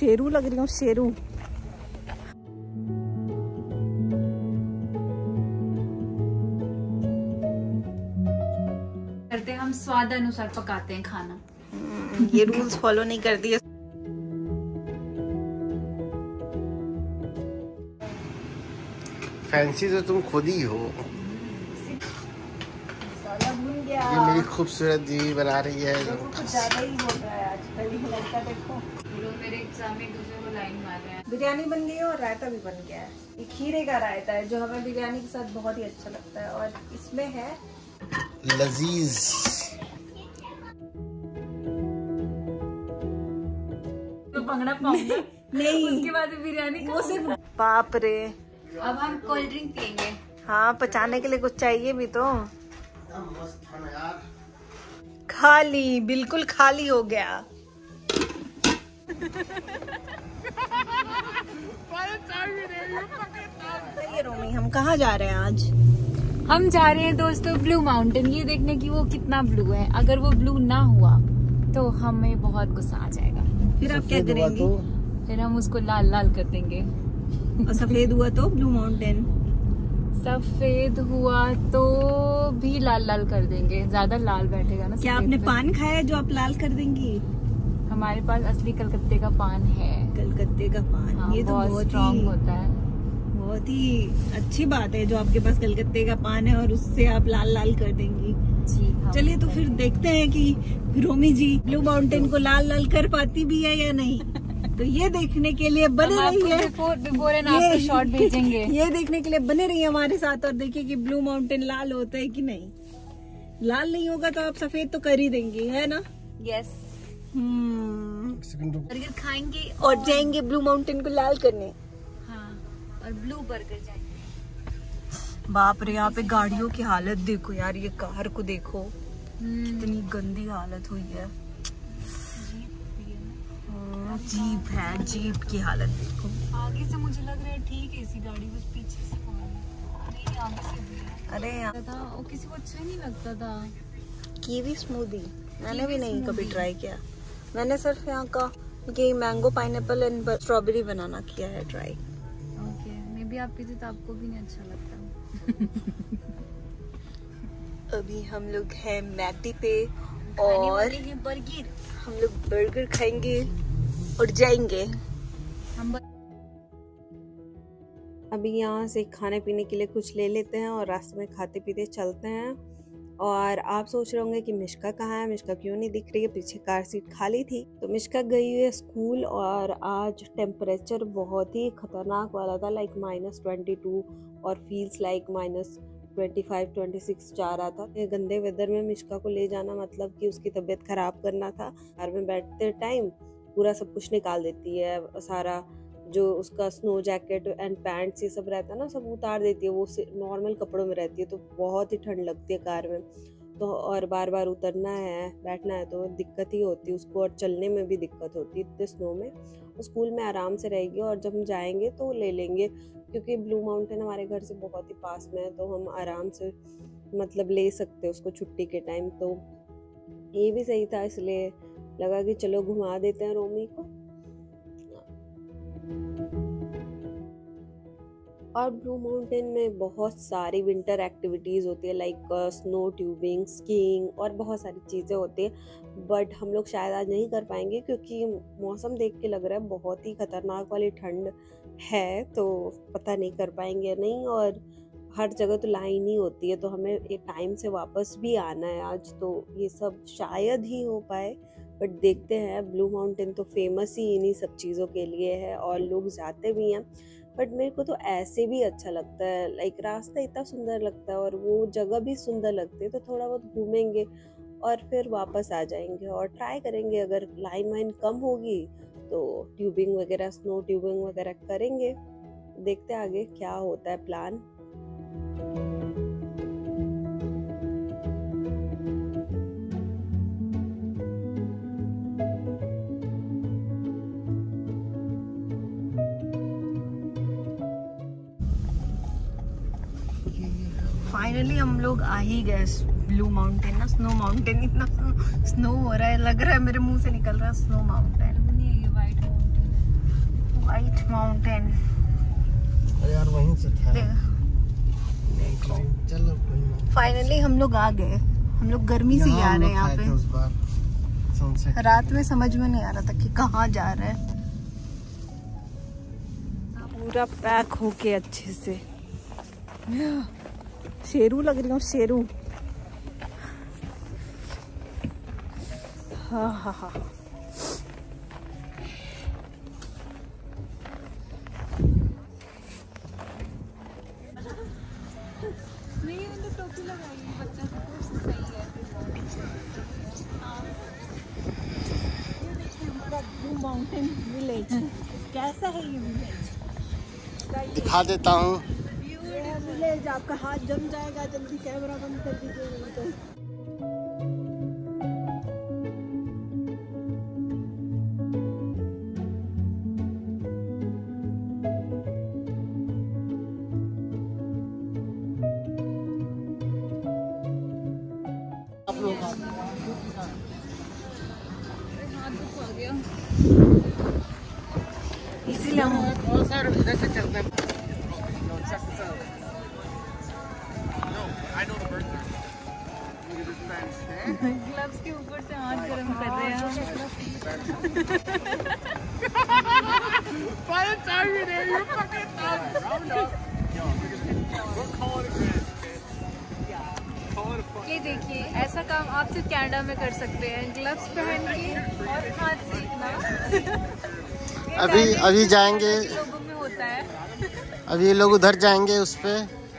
शेरू लग रही हूँ, शेरू। करते हम स्वाद अनुसार पकाते हैं खाना। ये रूल्स फॉलो नहीं करती है। फैंसी तो तुम खुद ही हो। ये मेरी खूबसूरत दीदी बना रही है। कुछ ज्यादा ही हो रहा है आजकल। लड़का देखो, लोग मेरे एग्जाम में दूसरे को लाइन मार रहे हैं। बिरयानी बन गई है और रायता भी बन गया है। ये खीरे का रायता है जो हमें बिरयानी के साथ बहुत ही अच्छा लगता है, और इसमें है लजीज। तो भंगड़ा पाऊंगा नहीं, उसके बाद बिरयानी वो सिर्फ। बाप रे, अब हम कोल्ड ड्रिंक पियेंगे। हाँ, पचाने के लिए कुछ चाहिए भी तो। खाली, बिल्कुल खाली हो गया। रोमी, हम कहाँ जा रहे हैं आज? हम जा रहे हैं दोस्तों ब्लू माउंटेन, ये देखने की वो कितना ब्लू है। अगर वो ब्लू ना हुआ तो हमें बहुत गुस्सा आ जाएगा। फिर आप क्या करेंगे? फिर हम उसको लाल लाल कर देंगे। और सफेद हुआ तो ब्लू माउंटेन? सफेद हुआ तो भी लाल लाल कर देंगे। ज्यादा लाल बैठेगा ना। क्या आपने पान खाया जो आप लाल कर देंगी? हमारे पास असली कलकत्ते का पान है। कलकत्ते का पान, हाँ, ये तो बहुत स्ट्रॉन्ग होता है। बहुत ही अच्छी बात है जो आपके पास कलकत्ते का पान है और उससे आप लाल लाल कर देंगी। जी हाँ। चलिए तो फिर देखते हैं कि रोमी जी ब्लू माउंटेन को लाल लाल कर पाती भी है या नहीं। तो ये देखने के लिए बने रहिए। बिफोर एंड आफ्टर शॉट भेजेंगे। ये देखने के लिए बने रहिए हमारे साथ और देखिए कि ब्लू माउंटेन लाल होता है कि नहीं। लाल नहीं होगा तो आप सफेद तो कर ही देंगी, है ना? यस। बर्गर खाएंगे और जाएंगे ब्लू माउंटेन को लाल करने। हाँ, और ब्लू बर्गर जाएंगे। बाप रे, यहाँ पे गाड़ियों की हालत देखो यार। ये कार को देखो, कितनी गंदी हालत हुई है। जीप है, जीप की हालत देखो। आगे से मुझे लग रहा है ठीक है, इसी गाड़ी बस पीछे से नहीं, आगे से भी है। अरे यार था वो किसी को अच्छा नहीं लगता था। कीवी स्मूदी मैंने भी नहीं कभी ट्राई किया। मैंने सिर्फ यहाँ का ये mango pineapple and strawberry banana किया है ट्राई। ओके, मे बी आप पीते तो आपको भी नहीं अच्छा लगता। अभी हम लोग हैं मैकडी पे और बर्गर, हम लोग बर्गर खाएंगे और जाएंगे। अभी यहाँ से खाने पीने के लिए कुछ ले लेते हैं और रास्ते में खाते पीते चलते हैं। और आप सोच रहे होंगे कि मिश्का कहाँ है, मिश्का क्यों नहीं दिख रही है? पीछे कार सीट खाली थी तो मिश्का गई हुई है स्कूल। और आज टेम्परेचर बहुत ही खतरनाक वाला था, लाइक -22 और फील्स लाइक -25-26 जा रहा था। ये गंदे वेदर में मिश्का को ले जाना मतलब कि उसकी तबीयत खराब करना था। कार में बैठते टाइम पूरा सब कुछ निकाल देती है, सारा जो उसका स्नो जैकेट एंड पैंट्स ये सब रहता है ना, सब उतार देती है। वो नॉर्मल कपड़ों में रहती है तो बहुत ही ठंड लगती है कार में तो। और बार बार उतरना है बैठना है तो दिक्कत ही होती है उसको, और चलने में भी दिक्कत होती है इतने स्नो में। स्कूल में आराम से रहेगी और जब हम जाएंगे तो ले लेंगे, क्योंकि ब्लू माउंटेन हमारे घर से बहुत ही पास में है तो हम आराम से मतलब ले सकते हैं उसको छुट्टी के टाइम। तो ये भी सही था, इसलिए लगा कि चलो घुमा देते हैं रोमी को। और ब्लू माउंटेन में बहुत सारी विंटर एक्टिविटीज़ होती है, लाइक स्नो ट्यूबिंग, स्कीइंग और बहुत सारी चीज़ें होती है। बट हम लोग शायद आज नहीं कर पाएंगे क्योंकि मौसम देख के लग रहा है बहुत ही खतरनाक वाली ठंड है, तो पता नहीं कर पाएंगे या नहीं। और हर जगह तो लाइन ही होती है तो हमें एक टाइम से वापस भी आना है आज, तो ये सब शायद ही हो पाए। बट देखते हैं। ब्लू माउंटेन तो फेमस ही इन्हीं सब चीज़ों के लिए है और लोग जाते भी हैं। बट मेरे को तो ऐसे भी अच्छा लगता है, लाइक रास्ता इतना सुंदर लगता है और वो जगह भी सुंदर लगती है, तो थोड़ा बहुत घूमेंगे और फिर वापस आ जाएंगे और ट्राई करेंगे। अगर लाइन वाइन कम होगी तो ट्यूबिंग वगैरह, स्नो ट्यूबिंग वगैरह करेंगे। देखते हैं आगे क्या होता है प्लान। फाइनली हम लोग आ ही गए ब्लू माउंटेन ना, स्नो माउंटेन। इतना स्नो हो रहा है, लग रहा है मेरे मुंह से निकल रहा है स्नो माउंटेन। ये व्हाइट माउंटेन माउंटेन। यार वहीं से था। देखो चलो कोई ना। फाइनली हम लोग आ गए। हम लोग गर्मी से ही आ रहे हैं यहाँ पे। उस बार रात में समझ में नहीं आ रहा था कि कहाँ जा रहे हैं। पूरा पैक होके अच्छे से। शेरू लग रही हूँ, शेरू। हाँ हाँ हाँ। टोपी लगाई बच्चा सही है। ब्लू माउंटेन विलेज कैसा है ये विलेज? दिखा देता हूँ। विलेज आपका हाथ जम जाएगा। जल्दी कैमरा बंद कर दीजिए। इसीलिए हम इधर से चलते हैं। ग्लव्स के ऊपर से हाथ गरम कर रहे हैं। ये देखिए, ऐसा काम आप सिर्फ कनाडा में कर सकते हैं। ग्लव्स पहन के और हाथ सीखना। अभी जाएंगे। लोगों में होता है। अभी ये लोग उधर जाएंगे उस पे।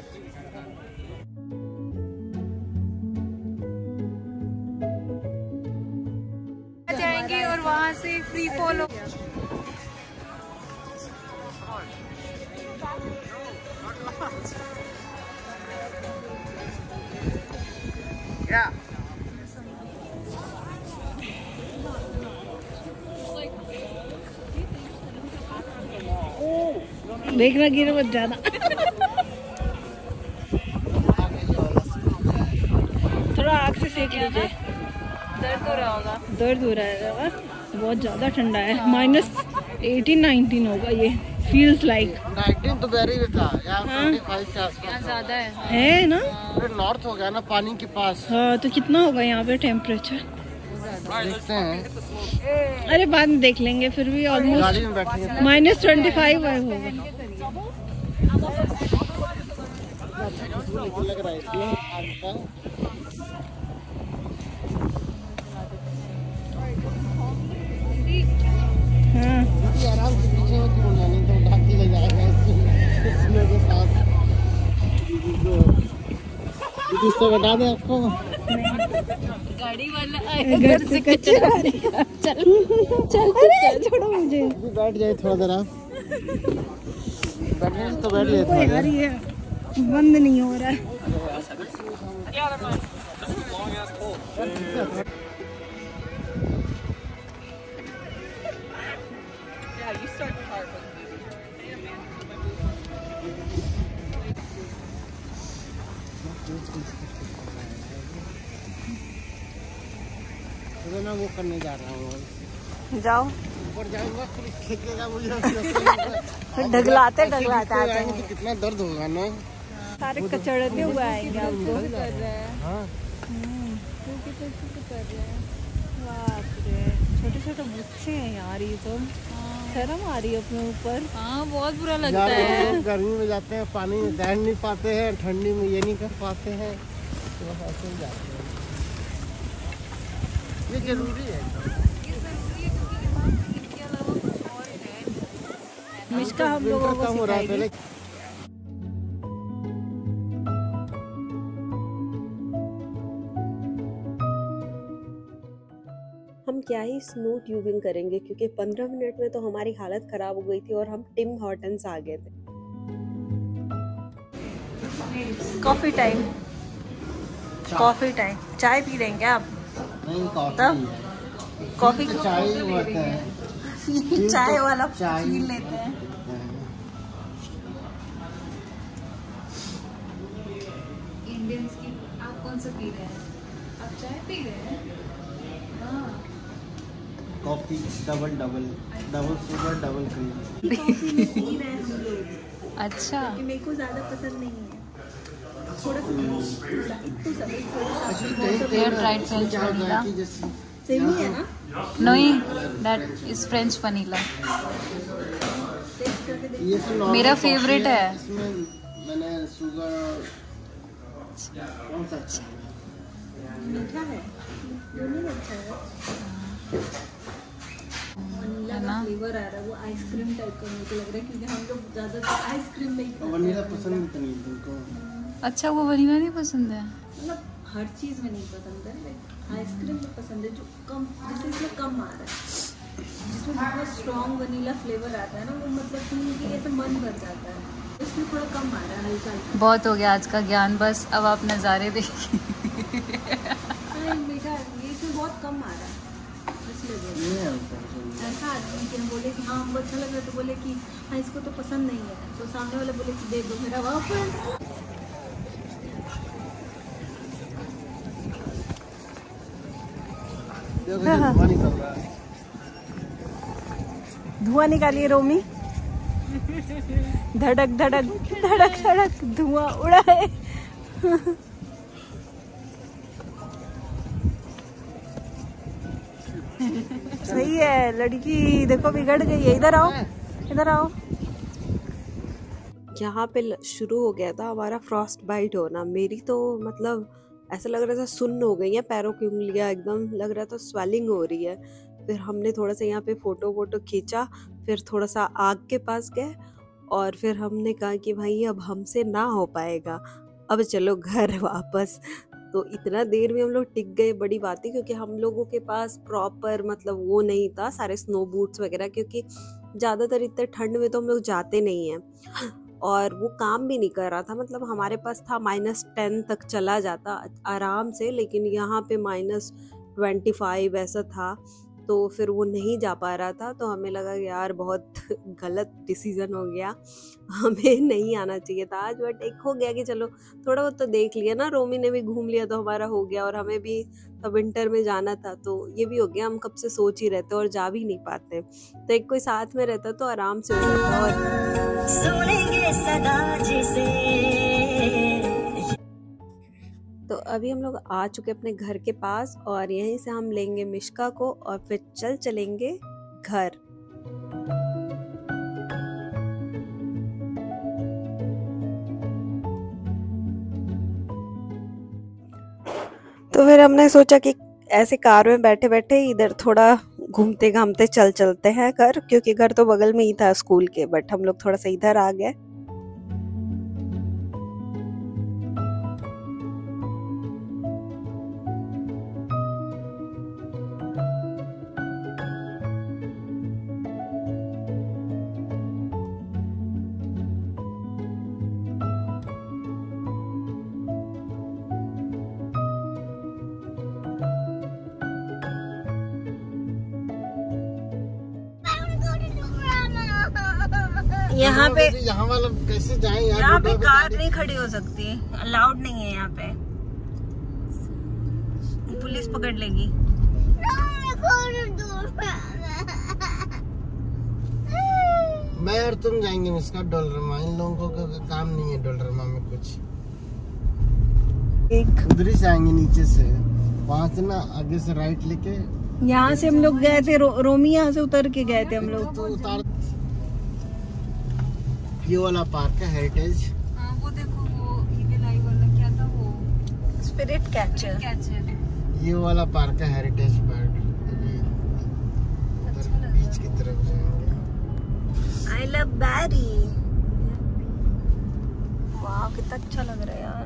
जाएंगे और वहाँ से फ्री फॉल। देखना गिर मत जाना। थोड़ा आग से सेक लीजिए। दर्द हो रहा होगा। दर्द हो रहा है। बहुत ज्यादा ठंडा है। -18-19 होगा ये। फील्स लाइक 19 तो बैरी में था यार। 25 के आसपास ज्यादा है ना। नॉर्थ हो गया ना पानी के पास। हाँ तो कितना होगा यहाँ पे टेम्परेचर? देखते हैं। अरे बाद में देख लेंगे। फिर भी ऑलमोस्ट गाड़ी में बैठेंगे -25 होगा। लग रहा है इसमें आग का। आराम से पीछे हो क्यों ना, नहीं तो उठा के ले जाएगा इसमें के साथ। इसको बता दे आपको। गाड़ी वाला आएगा घर से कचरा। चल चल छोड़ो मुझे। बैठ जाए थोड़ा देर आप। बैठने तो बैठ जाए थोड़ा यार। ये बंद नहीं हो रहा है। ना वो करने जा रहा हूँ। जाओ। ऊपर जाऊंगा फिर खींचेगा मुझे। ढगलाते आ जाएंगे तो कितना दर्द होगा ना। सारे कचड़ते हुए आएंगे आपको। कर रहे हैं। हाँ। कर रहे हैं। बाप रे, छोटे छोटे बच्चे हैं यार। ये तो शर्म आ रही है अपने ऊपर। हाँ बहुत बुरा लगता है। गर्मी में जाते हैं पानी में तैर नहीं पाते हैं, ठंडी में ये नहीं कर पाते हैं, तो बस ऐसे ही जाते हैं। ये जरूरी है। मिश्का हम लोगों को सिखाएगी। हम क्या ही स्नो ट्यूबिंग करेंगे, क्योंकि 15 मिनट में तो हमारी हालत खराब हो गई थी और हम टिम हॉर्टन्स आ गए थे। Coffee time. Coffee time. चाय पी रहे हैं क्या आप? नहीं, तब कॉफी तो चाय होता है। चाय वाला चाय पी लेते हैं। इंडियंस की आप कौन सा पी रहे हैं? आप चाय पी रहे हैं? हाँ। Coffee double sugar double cream. अच्छा, मेरे को ज्यादा पसंद नहीं है, थोड़ा सा सेम ही है ना। नहीं, दैट इज फ्रेंच वनीला। ये तो मेरा फेवरेट है। इसमें मैंने शुगर कौन सा अच्छा मीठा है, दोनों अच्छा है। वनीला का फ्लेवर आ रहा है, वो आइसक्रीम टाइप का मेरे को लग रहा है, क्योंकि हम लोग ज्यादातर आइसक्रीम में ही खाते हैं। वनीला पसंद नहीं तुमको? अच्छा, वो वनीला नहीं पसंद है? मतलब हर चीज में नहीं पसंद है, लाइक आइसक्रीम में पसंद है जो कम, जैसे इसमें कम आ रहा है, जिसमें बहुत स्ट्रॉन्ग वनीला फ्लेवर आता है ना, वो मतलब पी के ऐसे मन भर जाता है। इसमें थोड़ा कम आ रहा है, हल्का हल्का। बहुत हो गया आज का ज्ञान, बस अब आप नज़ारे देखिए। मीठा ये इसमें बहुत कम आ रहा है, इसलिए ऐसा आदमी कि हम बोले कि हाँ हमको अच्छा लग रहा है, तो बोले कि हाँ इसको तो पसंद नहीं है, तो सामने वाले बोले कि दे दो मेरा वापस। धुआं निकालिए रोमी, धड़क धड़क धड़क धड़क धुआं उड़ा है। सही है, लड़की देखो बिगड़ गई है। इधर आओ, इधर आओ। यहाँ पे शुरू हो गया था हमारा फ्रॉस्ट बाइट होना। मेरी तो मतलब ऐसा लग रहा था सुन्न हो गई है पैरों की उंगलियां, एकदम लग रहा था स्वेलिंग हो रही है। फिर हमने थोड़ा सा यहाँ पे फोटो खींचा, फिर थोड़ा सा आग के पास गए और फिर हमने कहा कि भाई अब हमसे ना हो पाएगा, अब चलो घर वापस। तो इतना देर में हम लोग टिक गए, बड़ी बात है, क्योंकि हम लोगों के पास प्रॉपर मतलब वो नहीं था सारे स्नो बूट्स वगैरह, क्योंकि ज़्यादातर इतने ठंड में तो हम लोग जाते नहीं हैं, और वो काम भी नहीं कर रहा था। मतलब हमारे पास था -10 तक चला जाता आराम से, लेकिन यहाँ पे -25 ऐसा था, तो फिर वो नहीं जा पा रहा था। तो हमें लगा यार बहुत गलत डिसीजन हो गया, हमें नहीं आना चाहिए था आज। बट एक हो गया कि चलो थोड़ा बहुत तो देख लिया ना, रोमी ने भी घूम लिया तो हमारा हो गया, और हमें भी तो विंटर में जाना था तो ये भी हो गया। हम कब से सोच ही रहते और जा भी नहीं पाते, तो एक कोई साथ में रहता तो आराम से हो जाता। और सुनेंगे सदा जिसे। तो अभी हम लोग आ चुके अपने घर के पास, और यहीं से हम लेंगे मिश्का को और फिर चलेंगे घर। तो फिर हमने सोचा कि ऐसे कार में बैठे बैठे इधर थोड़ा घूमते घामते चलते हैं घर, क्योंकि घर तो बगल में ही था स्कूल के, बट हम लोग थोड़ा सा इधर आ गए। यहाँ वाला कैसे जाएं? यहाँ पे कार नहीं खड़ी हो सकती, अलाउड नहीं है यहाँ पे, पुलिस पकड़ लेगी। मैं और तुम जाएंगे इसका डोलरमा, इन लोगों को काम नहीं है डोलरमा में कुछ। उधर ही से आएंगे नीचे से, वहाँ से ना आगे से राइट लेके। यहाँ से हम लोग गए थे, रोमी यहाँ से उतर के गए थे हम लोग। तो उतार ये वाला पार्क है हेरिटेज। वो देखो, वो ईगल आई वाला क्या था वो, स्पिरिट कैचर। ये वाला पार्क है हेरिटेज पार्क। बीच की तरफ जाएंगे। I love Barrie. वाह कितना अच्छा लग रहा है यार।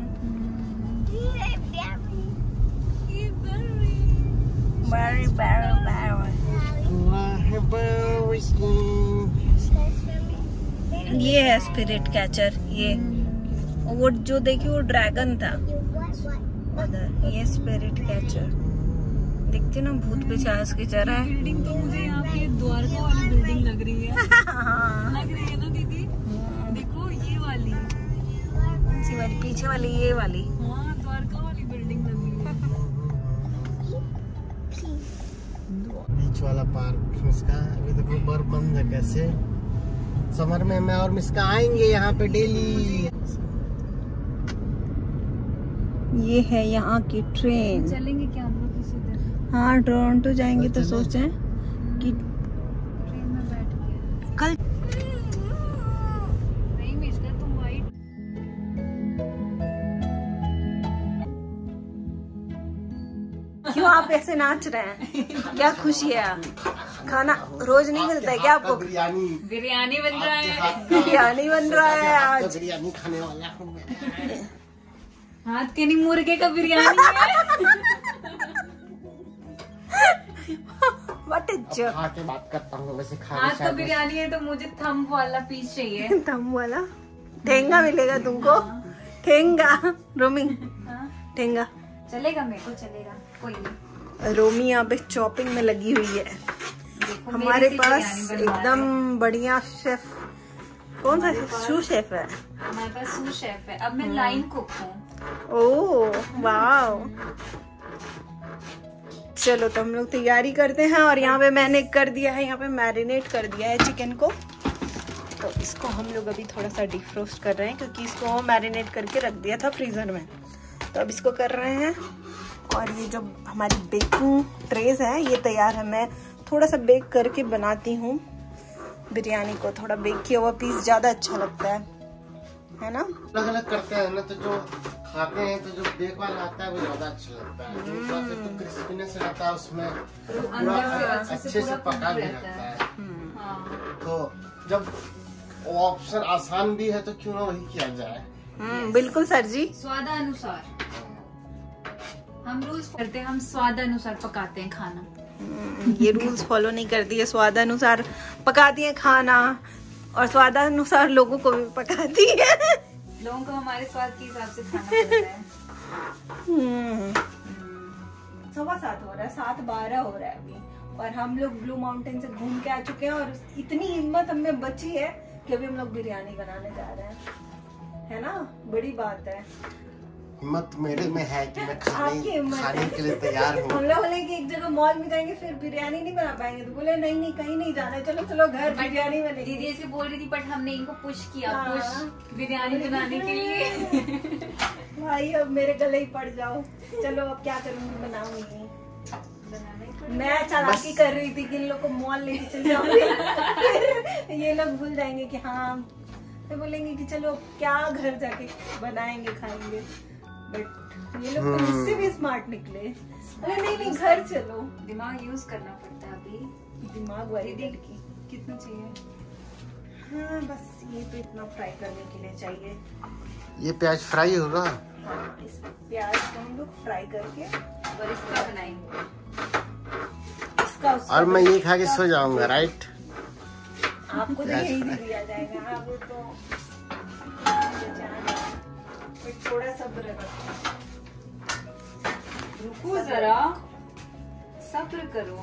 बैरी बैरी ये है स्पिरिट कैचर। ये वो जो देखिए वो ड्रैगन था उधर, ये स्पिरिट कैचर। देखते ना भूत पिशाच की तरह है। बिल्डिंग तो मुझे यहाँ पे द्वारका वाली बिल्डिंग लग रही है। लग रही है ना दीदी? देखो ये वाली, कौन सी वाली? पीछे वाली? ये वाली? हाँ, द्वारका वाली बिल्डिंग लग रही है। बीच वाला पार्क मिस्का। अभी देखो बर्फ बंद है कैसे। समर में मैं और मिस्का आएंगे यहाँ पे डेली। ये है यहाँ की ट्रेन। चलेंगे क्या हम लोग किसी दिन? हाँ टोरंटो जाएंगे तो सोचे कि ट्रेन में बैठ के कल नहीं मिस्टर तुम वाइट। क्यों आप ऐसे नाच रहे हैं? क्या खुशी है? खाना रोज नहीं मिलता है क्या आपको? बिरयानी बन रहा है। बिरयानी बन रहा है आज। बिरयानी खाने वाला हूँ मैं। हाथ के नहीं मुर्गे का बिरयानी है। What is joke? खा के बात करता हूँ वैसे। हाथ का बिरयानी है तो मुझे थंब वाला पीस चाहिए। थम वाला ठेंगा मिलेगा तुमको। ठेंगा रोमी ठेंगा चलेगा मेरे को चलेगा कोई नहीं। रोमी यहाँ पे चॉपिंग में लगी हुई है। देखो, हमारे मेरी सी पास बिरयानी बनवा एकदम बढ़िया शेफ। कौन सा शू शेफ है? हमारे पास सू शेफ है। अब मैं लाइन कुक हूँ। Oh wow. चलो तो हम लोग तैयारी करते हैं। और यहाँ पे मैंने कर दिया है, यहाँ पे मैरिनेट कर दिया है चिकन को। तो इसको हम लोग अभी थोड़ा सा डिफ्रोस्ट कर रहे हैं क्योंकि इसको मैरिनेट करके रख दिया था फ्रीजर में। तो अब इसको कर रहे हैं। और ये जो हमारी बेकिंग ट्रेज है ये तैयार है। मैं थोड़ा सा बेक करके बनाती हूँ बिरयानी को। थोड़ा बेक किया हुआ पीस ज्यादा अच्छा लगता है ना? अलग अलग करते हैं ना, तो जो खाते हैं तो जो बेक वाला आता है वो ज्यादा अच्छा लगता है। तो क्रिस्पीनेस रहता है उसमें, अच्छे से पका भी रहता है। तो जब ऑप्शन आसान भी है तो क्यों ना वही किया जाए। बिल्कुल सर जी। स्वादानुसार हम रूल्स करते हैं, हम स्वादानुसार पकाते हैं खाना। ये रूल्स फॉलो नहीं करती है। स्वादानुसार पकाती है खाना और स्वादानुसार लोगों को भी पकाती है। लोगों को हमारे स्वाद के हिसाब से खाना पड़ता है। 7:15 हो रहा है, 7:12 हो रहा है अभी। और हम लोग ब्लू माउंटेन से घूम के आ चुके हैं और इतनी हिम्मत हमें बची है कि अभी हम लोग बिरयानी बनाने जा रहे हैं, है ना? बड़ी बात है। हिम्मत मेरे में है कि मैं आपकी हिम्मत खाने है। के लिए तैयार हूँ। हम लोग बोले कि एक जगह मॉल में जाएंगे फिर बिरयानी नहीं बना पाएंगे। तो बोले नहीं नहीं कहीं नहीं जाना है, चलो चलो घर बिरयानी बनेगी। दीदी ऐसे बोल रही थी बट हमने इनको पुश किया, हाँ। पुश बिरयानी बनाने के लिए। भाई अब मेरे गले ही पड़ जाओ। चलो अब क्या करूंगी, बनाऊंगी। मैं चालाकी कर रही थी कि इन लोग को मॉल लेके चले जाऊंगी। ये लोग भूल जाएंगे कि हाँ, तो बोलेंगे कि चलो क्या घर जाके बनाएंगे खाएंगे। बट ये लोग तो मुझसे भी स्मार्ट निकले। अरे नहीं नहीं घर चलो। दिमाग यूज करना पड़ता है अभी। दिमाग वाली दीदी लड़की। कितना चाहिए? हाँ बस ये तो इतना फ्राई करने के लिए चाहिए। ये प्याज फ्राई होगा। हाँ, इस प्याज को हम लोग फ्राई करके और इसका बनाएंगे। इसका और मैं ये खा के सो जाऊंगा, राइट? आपको तो यही दे दिया जाएगा। हाँ वो तो थोड़ा सब्र रखो। रुको जरा, सब्र करो।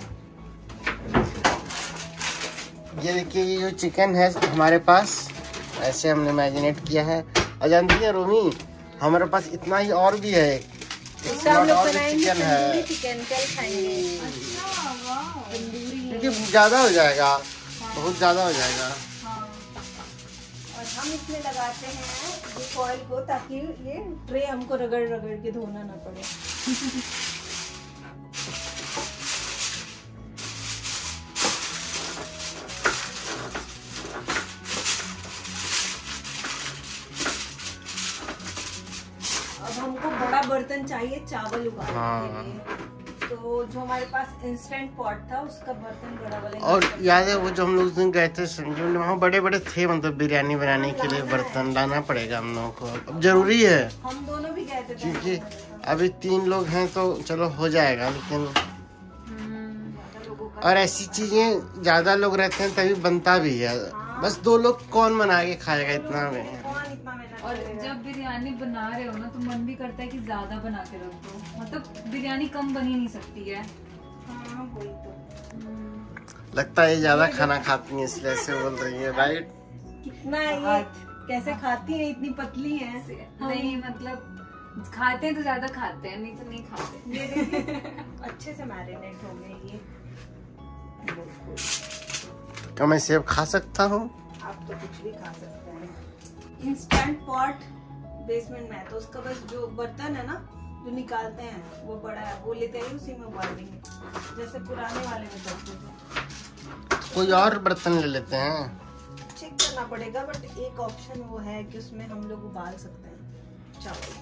ये देखिए, ये जो चिकन है हमारे पास, ऐसे हमने मैरिनेट किया है। और जानती है रोमी, हमारे पास इतना ही और भी है। हम लोग बनाएंगे चिकन है तंदूरी चिकन। कल खाएंगे क्योंकि ज्यादा हो जाएगा, बहुत ज्यादा हो जाएगा। और हम इसमें लगाते हैं ये फॉइल को ताकि ये ट्रे हमको रगड़ रगड़ के धोना ना पड़े। अब हमको बड़ा बर्तन चाहिए चावल उगाने के लिए। तो जो हमारे पास इंस्टेंट पॉट था उसका बर्तन बड़ा वाला। और याद है वो जो हम लोग उस दिन गए थे संजीवनी, वहाँ बड़े बड़े थे। मतलब बिरयानी बनाने के लिए बर्तन लाना पड़ेगा हम लोगों को, अब जरूरी है। हम दोनों भी गए थे क्योंकि अभी 3 लोग हैं तो चलो हो जाएगा, लेकिन और ऐसी चीजें ज्यादा लोग रहते हैं तभी बनता भी है। बस 2 लोग कौन बना के खाएगा इतना में। और जब बिरयानी बना रहे हो ना तो मन भी करता है कि ज्यादा बना के रख दो। मतलब बिरयानी कम बन ही नहीं सकती है। हाँ, वही तो। लगता है ये ज्यादा खाना खाती है इसलिए ऐसे बोल रही है, राइट? कितना ये कैसे खाती है, इतनी पतली है। नहीं मतलब खाते हैं तो ज्यादा खाते हैं, नहीं तो नहीं खाते। ये देखिए अच्छे से मैरिनेट हो गए ये। क्या मैं सेब खा सकता हूँ? आप तो कुछ भी खा सकते हैं। इंस्टेंट पॉट बेसमेंट में है, तो उसका बस जो बर्तन है ना जो निकालते हैं वो बड़ा है, वो लेते हैं उसी में उबाल देंगे जैसे पुराने वाले में करते थे। कोई और बर्तन ले लेते हैं। चेक करना पड़ेगा, बट एक ऑप्शन वो है कि उसमें हम लोग उबाल सकते हैं चावल।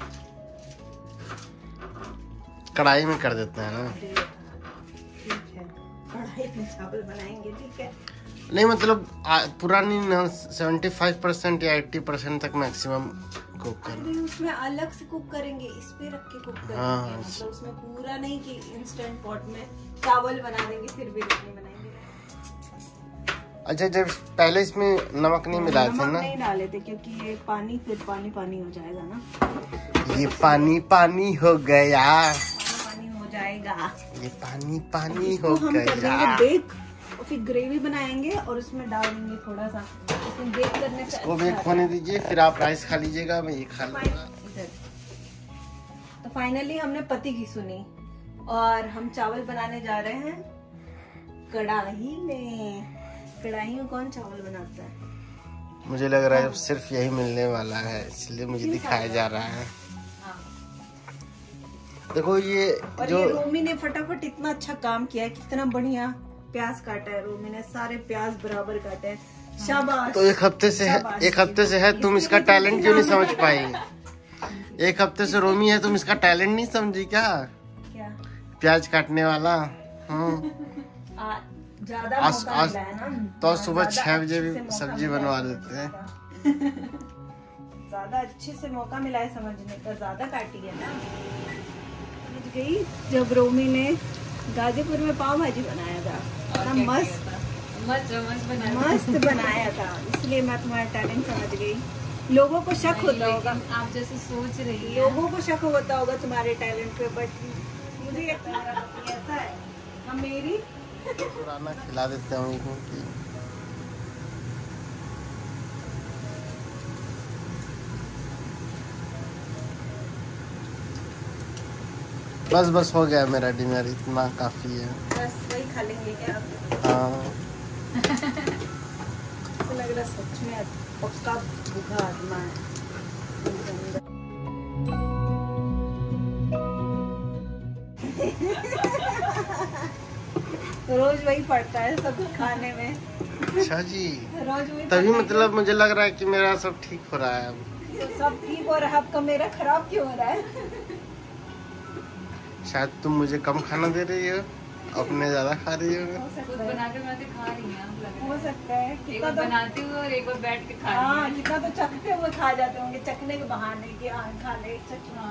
कढ़ाई में कर देते हैं ना। ठीक है, कढ़ाई में चावल बनाएंगे, ठीक है। नहीं मतलब पुरानी 75% या 80% तक मैक्सिमम कुक कर। अरे उसमें अलग से कुक करेंगे, इस पे रख के कुक करेंगे। हाँ, मतलब उसमें पूरा नहीं कि इंस्टेंट पॉट में चावल बना देंगे फिर भी नहीं बनाएंगे। अच्छा, जब पहले इसमें नमक नहीं मिलाए थे ना? नहीं डाले थे क्योंकि ये पानी फिर पानी पानी हो जाएगा ना। ये पानी पानी हो गया, पानी हो जाएगा, ये पानी पानी हो हम कर गया। देंगे बेक और फिर ग्रेवी बनाएंगे और उसमें डाल देंगे थोड़ा सा, उसमें बेक करने से वो बेक होने दीजिए, फिर आप राइस खा लीजिएगा, मैं ये खा लूंगा। तो फाइनली हमने पति की सुनी और हम चावल बनाने जा रहे हैं कढ़ाई में। कढ़ाई में कौन चावल बनाता है? मुझे लग रहा है अब सिर्फ यही मिलने वाला है, इसलिए मुझे दिखाया जा रहा है। देखो ये और जो ये रोमी ने फटाफट इतना अच्छा काम किया है, कितना बढ़िया प्याज काटा है रोमी ने, सारे प्याज बराबर काटे हैं। शाबाश। तो एक हफ्ते से है तुम इसका टैलेंट क्यों नहीं समझ पाई? एक हफ्ते से रोमी है, तुम इसका टैलेंट नहीं समझी क्या? क्या प्याज काटने वाला। ज्यादा आज मौका मिला है ना, तो सुबह 6 बजे अच्छे भी से मौका सब्जी मिला बनवा है। देते हैं। ज्यादा अच्छे से मौका मिला है समझने का, ज्यादा काटी है ना। समझ गई जब रोमी ने गाजीपुर में पाव भाजी बनाया था ना, मस्त बनाया था, इसलिए मैं तुम्हारा टैलेंट समझ गई। लोगों को शक होता होगा, आप जैसे सोच रही है, लोगों को शक होता होगा तुम्हारे टैलेंट पे, बट मुझे ऐसा है। हम मेरी पुराना खिला देते हैं उनको कि बस हो गया मेरा डिनर, इतना काफी है। बस वही खा लेंगे क्या आप? हाँ ऐसा लग रहा सच में पक्का भूखा आत्मा है। रोज वही पड़ता है सब खाने में। अच्छा जी, रोज वही तभी पड़ता है। मतलब मुझे लग रहा है कि मेरा सब ठीक हो रहा है अब। तो सब ठीक हो रहा है, आपका मेरा खराब क्यों हो रहा है? शायद तुम मुझे कम खाना दे रही हो, अपने ज्यादा खा रही हो। खुद बनाते बनाते खा रही हैं आप, लग रहा हो सकता है। है। एक बार बनाती हुई और एक बार बैठ के खा रही हाँ, हैं। कितना तो चखते हुए खा जाते होंगे, चखने के बहाने कि हाँ खा ले चखना।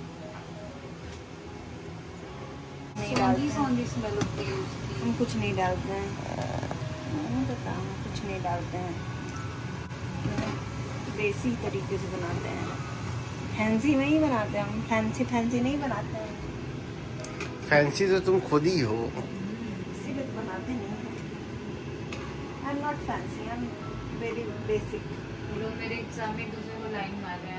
नहीं डालते हैं। सौंधी स्मेल होती है उसकी। हम कुछ नहीं डालते हैं, कुछ नहीं डालते हैं, देसी तरीके से बनाते हैं, फैंसी में ही बनाते हैं हम, फैंसी नहीं बनाते हैं, फैंसी तो तुम खुद ही हो। इसीलिए तो बनाते नहीं हैं। I am not fancy, I am very basic. लोग मेरे एग्जाम में एक दूसरे को लाइन मार रहे हैं।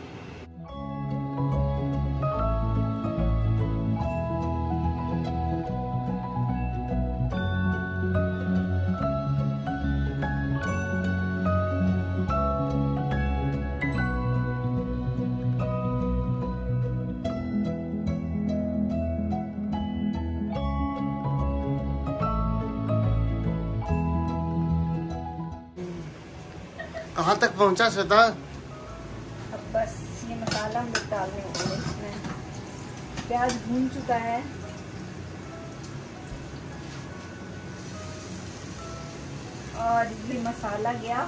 कहाँ तक पहुँचा श्वेता? अब बस ये मसाला हम लोग डालने वाले हैं इसमें। प्याज भून चुका है और ये मसाला गया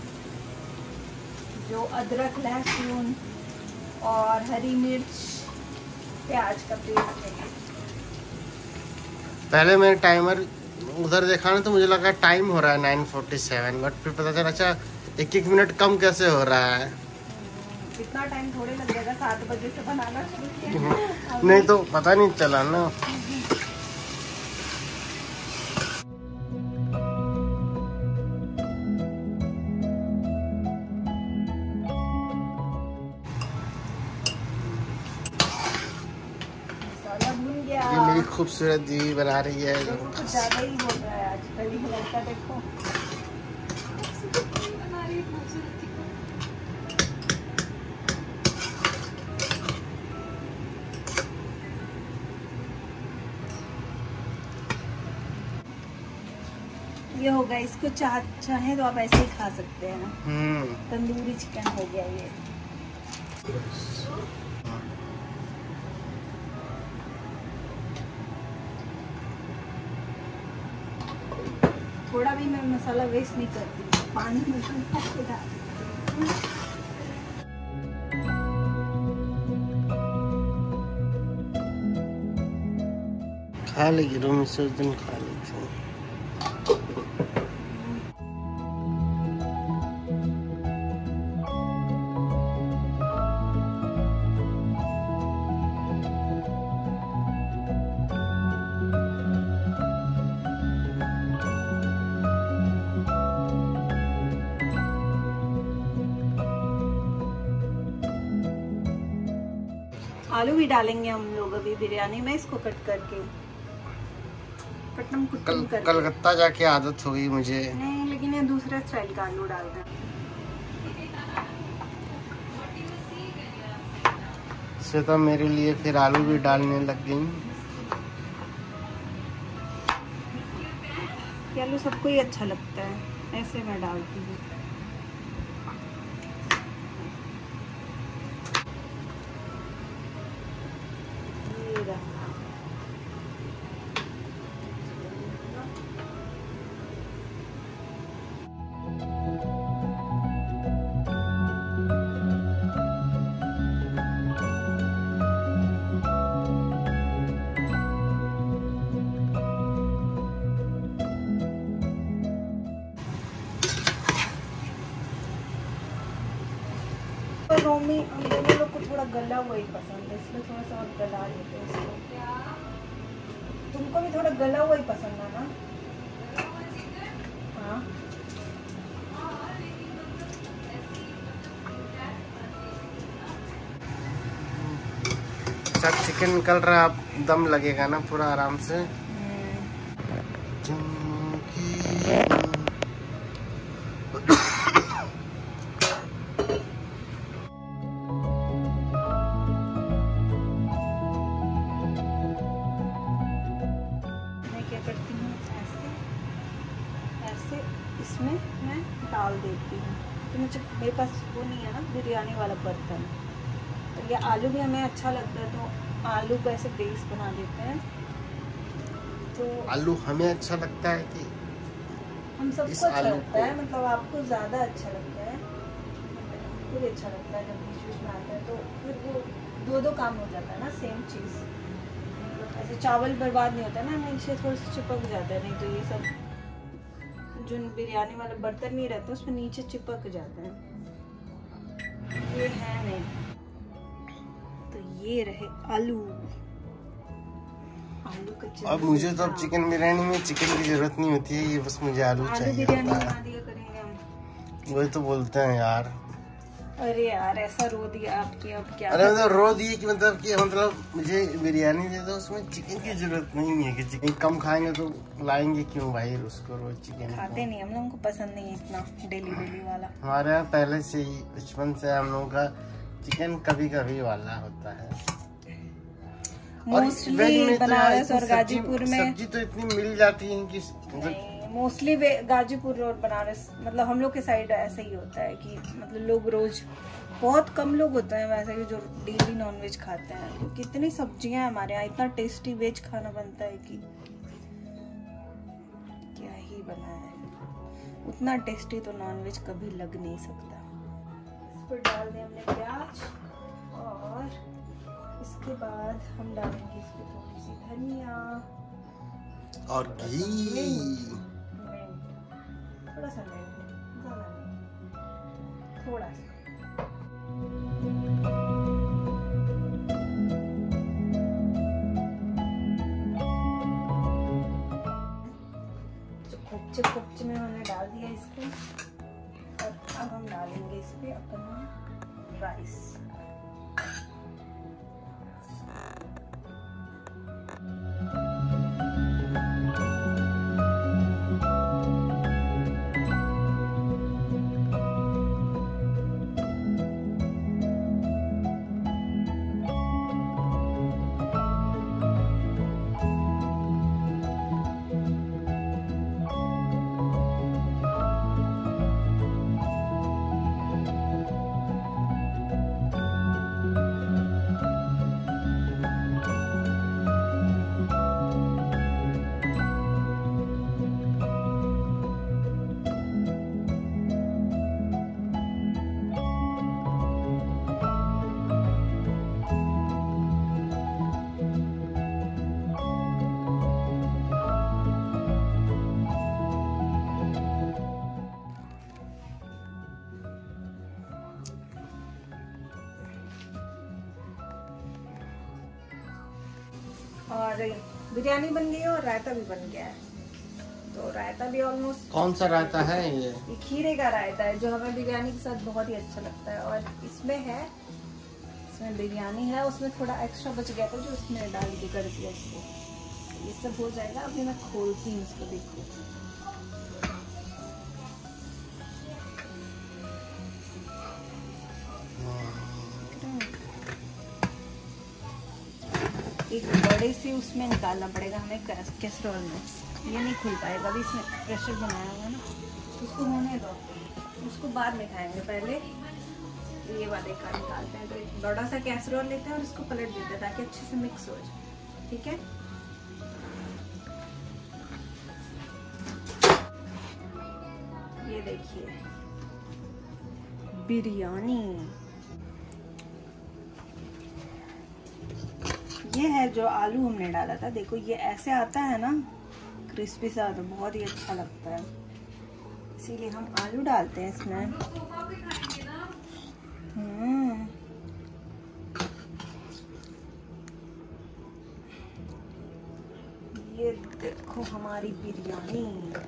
जो अदरक लहसुन और हरी मिर्च प्याज का पेस्ट है। पहले मैंने टाइमर उधर देखा ना तो मुझे लगा टाइम हो रहा है 9:47, बट फिर पता चला अच्छा 1-1 मिनट कम कैसे हो रहा है। इतना टाइम थोड़े लग जाएगा, 7 बजे से बनाना शुरू किया। नहीं तो पता नहीं चला ना। मसाला भून गया। ये मेरी खूबसूरत दीदी बना रही है। कुछ ज्यादा ही बोल रहा है आज पहली लड़का देखो। ये हो गया, इसको चाहे तो आप ऐसे ही खा सकते हैं ना। तंदूरी चिकन हो गया ये। थोड़ा भी मैं मसाला वेस्ट नहीं करती, पानी में डाल। खा लेगी रूम से उस दिन खा लेगी। आलू भी डालेंगे हम लोग अभी बिरयानी में, इसको कट करके कटम कुटम करके। कलकत्ता जाके आदत हो गई मुझे। नहीं, लेकिन ये दूसरे स्टाइल का आलू डालते हैं। श्वेता मेरे लिए फिर आलू भी डालने लग गई। ये आलू सबको ही अच्छा लगता है, ऐसे मैं डालती हूँ। रोमी हम दोनों लोग को थोड़ा गला हुआ ही पसंद है, इसलिए थोड़ा सा और गला लेते हैं इसको। तुमको भी थोड़ा गला हुआ ही पसंद है ना? हाँ। जब चिकन निकल रहा दम लगेगा ना पूरा आराम से। इसमें मैं डाल देती हूँ, तो मुझे मेरे पास वो नहीं है ना बिरयानी वाला बर्तन। और ये आलू भी हमें अच्छा लगता है तो आलू को ऐसे बेस बना देते हैं। तो आलू हमें अच्छा लगता है कि हम सबको अच्छा लगता है, मतलब आपको ज़्यादा अच्छा लगता है, हमको भी अच्छा लगता है जब बीच बीच में आता है, तो फिर वो दो काम हो जाता है ना सेम चीज़। ऐसे चावल बर्बाद नहीं होता है ना, नीचे थोड़ा सा चिपक जाता है, नहीं तो ये सब जो बिरयानी वाला बर्तन नहीं रहता उसमें नीचे चिपक जाता है, ये है नहीं। तो ये रहे आलू का। अब मुझे तो अब चिकन बिरयानी में चिकन की जरूरत नहीं होती है, ये बस मुझे आलू चाहिए बिरयानी होता बना है। दिया करेंगे हम। वही तो बोलते हैं यार। अरे यार ऐसा रो दिया आपकी, अब क्या? अरे मतलब रो दिए कि मतलब मुझे बिरयानी दे दो, उसमें चिकन की जरूरत नहीं है कि चिकन कम खाएंगे तो लाएंगे क्यों भाई उसको रोज चिकन। खाते नहीं, हम लोगों को पसंद नहीं है इतना डेली वाला। हमारे यहाँ पहले से ही बचपन से हम लोगों का चिकन कभी कभी वाला होता है। मोस्टली बनारस और गाजीपुर में सब्जी तो इतनी मिल जाती है कि मोस्टली गाजीपुर और बनारस, मतलब हम लोग के साइड ऐसा ही होता है कि मतलब लोग रोज, बहुत कम लोग होते हैं वैसे कि जो डेली नॉनवेज खाते हैं, क्योंकि इतनी सब्जियां हैं हमारे यहाँ, इतना टेस्टी वेज खाना बनता है कि क्या ही बना है। उतना टेस्टी तो नॉनवेज कभी लग नहीं सकता। इस पर डाल दें हमने प्याज, और इसके बाद हम डालेंगे इसमें थोड़ी सी धनिया और घी, थोड़ा सा ज़्यादा नहीं, थोड़ा सा। कुछ में हमने डाल दिया इसको, और अब हम डालेंगे इस पे अपना राइस। और बिरयानी बन गई है और रायता भी बन गया है। तो रायता भी ऑलमोस्ट, कौन सा रायता है ये? खीरे का रायता है जो हमें बिरयानी के साथ बहुत ही अच्छा लगता है। और इसमें बिरयानी है, उसमें थोड़ा एक्स्ट्रा बच गया था जो उसमें डाल के कर दिया इसको। ये सब हो जाएगा। अभी मैं खोलती हूँ इसको, देखो। एक बड़े से उसमें निकालना पड़ेगा हमें कैसरोल में, ये नहीं खुल पाएगा। अभी इसमें प्रेशर बनाया हुआ है ना, उसको होने दो, उसको बाद में खाएंगे। पहले ये वाले का निकालते हैं। तो एक बड़ा सा कैसरोल लेते हैं और इसको पलट देते हैं ताकि अच्छे से मिक्स हो जाए। ठीक है, ये देखिए बिरयानी। ये है जो आलू हमने डाला था, देखो ये ऐसे आता है ना, क्रिस्पी सा, तो बहुत ही अच्छा लगता है, इसीलिए हम आलू डालते हैं इसमें। ये देखो हमारी बिरयानी।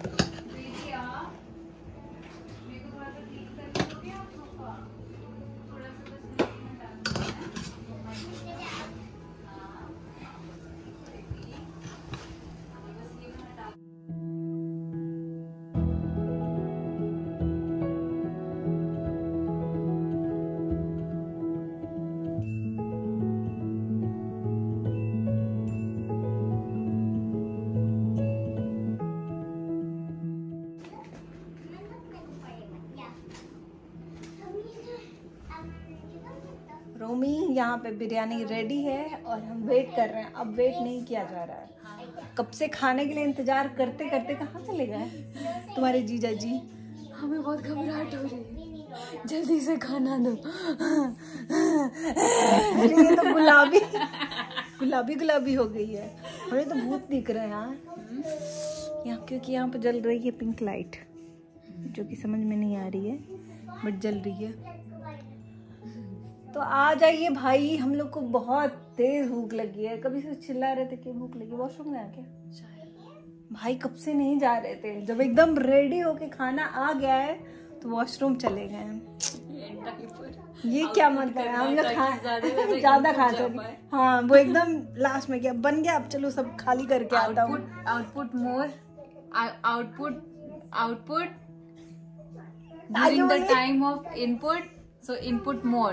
रोमी, यहाँ पे बिरयानी रेडी है और हम वेट कर रहे हैं। अब वेट नहीं किया जा रहा है, कब से खाने के लिए इंतजार करते करते कहाँ चले गए तुम्हारे जीजा जी? हमें बहुत घबराहट हो रही है, जल्दी से खाना दो। अरे ये तो गुलाबी गुलाबी हो गई है। हमें तो भूत दिख रहा है यहाँ, क्योंकि यहाँ पे जल रही है पिंक लाइट, जो कि समझ में नहीं आ रही है बट जल रही है। तो आ जाइए भाई, हम लोग को बहुत तेज भूख लगी है। कभी से चिल्ला रहे थे कि भूख लगी। वॉशरूम गया क्या? भाई कब से नहीं जा रहे थे, जब एकदम रेडी होके खाना आ गया है तो वॉशरूम चले गए। ये क्या मतलब है? हम लोग ज्यादा खाते हैं। हाँ, वो एकदम लास्ट में क्या बन गया, अब चलो सब खाली करके आता हूँ। Output during the time of input, so input more.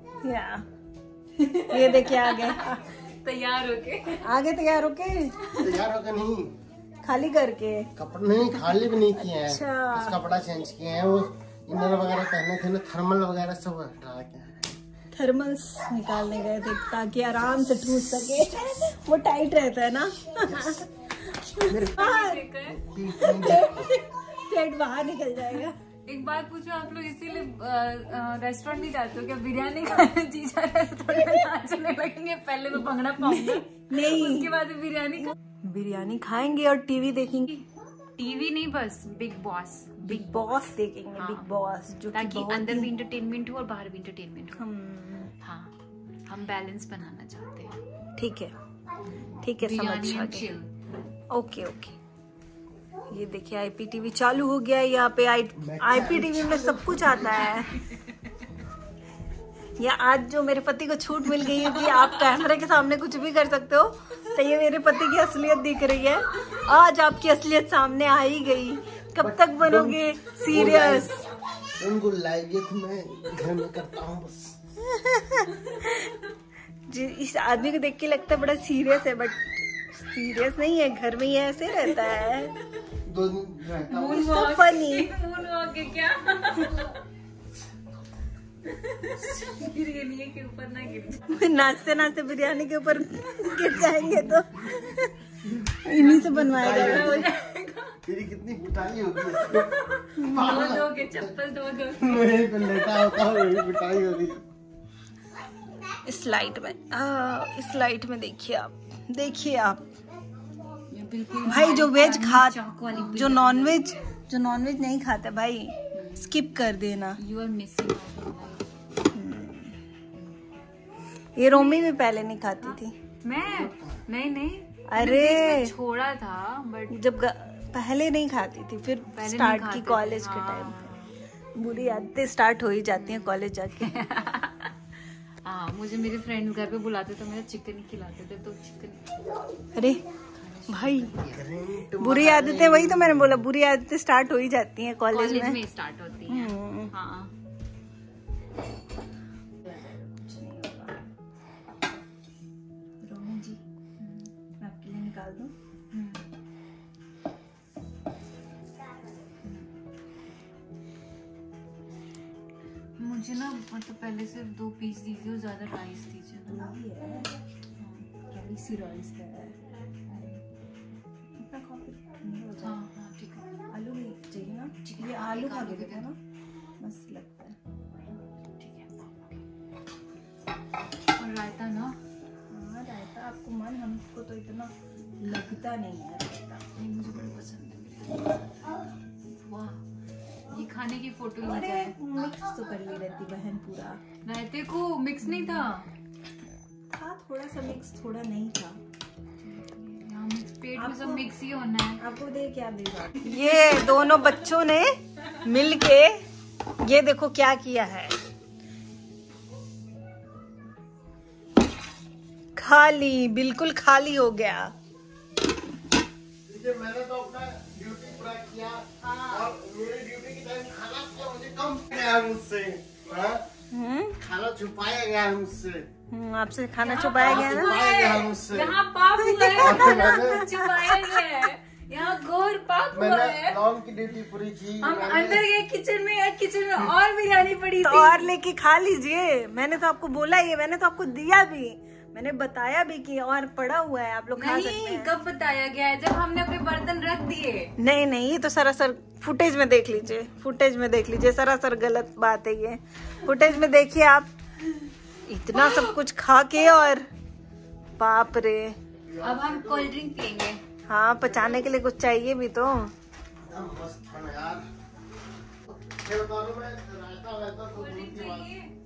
ये देखिए आगे तैयार होके तैयार होके नहीं, खाली करके कपड़ा नहीं, खाली भी नहीं किए हैं। अच्छा, बस कपड़ा चेंज किए हैं। वो इनर वगैरह पहने थे ना, थर्मल वगैरह सब हटा के थर्मल्स निकालने गए थे ताकि आराम से ठूस सके। वो टाइट रहता है ना, पेट बाहर निकल जाएगा। एक बात पूछो, आप लोग इसीलिए रेस्टोरेंट नहीं जाते हो क्या? बिरयानी खाने जी जा रहे हैं, थोड़े नाचने लगेंगे, पहले तो भंगड़ा पाऊंगा, नहीं उसके बाद बिरयानी खाएंगे और टीवी देखेंगे। टीवी नहीं, बस बिग बॉस देखेंगे। हाँ, बिग बॉस, जो ताकि अंदर भी इंटरटेनमेंट हो और बाहर भी इंटरटेनमेंट हो। हाँ, हम बैलेंस बनाना चाहते हैं। ठीक है, समझ आ गया। ओके। ये देखिए IPTV चालू हो गया है। यहाँ पे IPTV में सब कुछ आता है। या आज जो मेरे पति को छूट मिल गई है कि आप कैमरे के सामने कुछ भी कर सकते हो, तो ये मेरे पति की असलियत दिख रही है। आज आपकी असलियत सामने आ ही गई। कब तक बनोगे सीरियस? उनको लाइव मैं घर में करता हूँ बस। इस आदमी को देख के लगता है बड़ा सीरियस है, बट सीरियस नहीं है, घर में ही ऐसे रहता है। 2 दिन रहता हूँ। बिरयानी के ऊपर ना गिर, नाचते बिरयानी के ऊपर गिर जाएंगे तो इन्हीं से बनवाया जाएगा। तेरी कितनी पिटाई होगी। चप्पल दो मेरे पे लेटा होता है, मेरी पिटाई होगी। इस लाइट में देखिए आप भाई, जो वेज जो नॉनवेज नहीं खाता भाई, स्किप कर देना। You are missing. ये रोमी भी पहले नहीं खाती थी। मैं नहीं अरे छोड़ा था बट जब पहले नहीं खाती थी, फिर स्टार्ट की कॉलेज के टाइम पे। बुरी आदतें स्टार्ट हो ही जाती हैं कॉलेज जाके। हाँ, मुझे मेरे फ्रेंड घर पे बुलाते तो मेरा चिकन खिलाते थे, तो चिकन। अरे भाई बुरी आदतें, वही तो मैंने बोला, बुरी आदतें स्टार्ट हो ही जाती हैं कॉलेज में स्टार्ट होती हैं। हाँ रोहन जी, मैं आपके लिए निकाल दूं? मुझे ना मतलब पहले सिर्फ 2 पीस दीजिए और ज्यादा राइस दीजिए ना। थोड़ी सी राइस है। हाँ ठीक है। आलू नहीं चाहिए ना? ये आलू खा के देखो ना, मस्त लगता है। ठीक है। और रायता ना? हाँ रायता आपको मन, हमको तो इतना लगता नहीं है रायता। नहीं, मुझे बड़ा पसंद है। वाह, ये खाने की फोटो ले जाए। मिक्स तो कर ली रहती बहन पूरा। रायते को मिक्स नहीं था, थोड़ा सा मिक्स, थोड़ा नहीं था। यहाँ मिक्स, पेट में सब मिक्स ही होना है। आपको दे क्या देगा? ये दोनों बच्चों ने मिलके ये देखो क्या किया है, खाली, बिल्कुल खाली हो गया। मैंने तो अपना ड्यूटी पूरा किया और मेरे ड्यूटी के टाइम खाना तो मुझे कम गया मुझसे। खाना छुपाया गया मुझसे। आपसे खाना छुपाया गया ना? गया मुझसे। यहाँ पाप हुआ है, छुपाया गया है, यहाँ घोर पाप हुआ है। मैंने लॉन की ड्यूटी पूरी की। हम अंदर गए किचन में और बिरयानी पड़ी तो थी। और लेके खा लीजिए, मैंने तो आपको बोला ही है, मैंने तो आपको दिया भी, मैंने बताया भी कि और पड़ा हुआ है, आप लोग खा सकते हैं। कब बताया गया है? जब हमने अपने बर्तन रख दिए। नहीं, ये तो सरासर फुटेज में देख लीजिए, फुटेज में देख लीजिए, सरासर गलत बात है ये। फुटेज में देखिए आप, इतना सब कुछ खा के, और बाप रे। अब हम कोल्ड ड्रिंक पियेंगे। हाँ, पचाने के लिए कुछ चाहिए भी तो। मस्त था यार। मैं रायता तो दूर की बात।